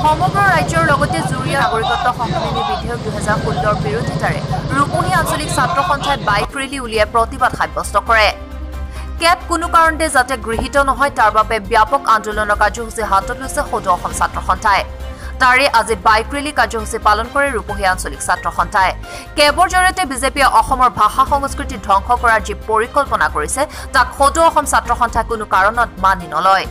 সমগ্ৰ ৰাজ্যৰ লগতে জুৰীয়া নাগৰিকত্ব সংশোধনী বিধেয়ক 2016ৰ বিৰোধিতাৰে ৰূপহী আঞ্চলিক ছাত্ৰ সন্থাই বাইক ৰেলী উলিয়াই প্ৰতিবাদ সাব্যস্ত কৰে। কেব কোনো কাৰণতে যাতে গৃহীত নহয় তাৰ বাবে ব্যাপক আন্দোলনৰ কাৰ্যসূচী হাতত লৈছে সদৌ অসম ছাত্ৰ সন্থাই। তাৰে আজি বাইক ৰেলী কাৰ্যসূচী পালন কৰে ৰূপহী আঞ্চলিক ছাত্ৰ সন্থাই। কেবৰ জৰিয়তে বিজেপিয়ে অসমৰ ভাষা সংস্কৃতি ধ্বংস কৰাৰ যি পৰিকল্পনা কৰিছে তাক সদৌ অসম ছাত্ৰ সন্থাই কোনো কাৰণত মানি নলয়।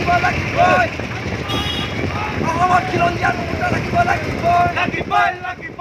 অসমত খিলঞ্জীয়া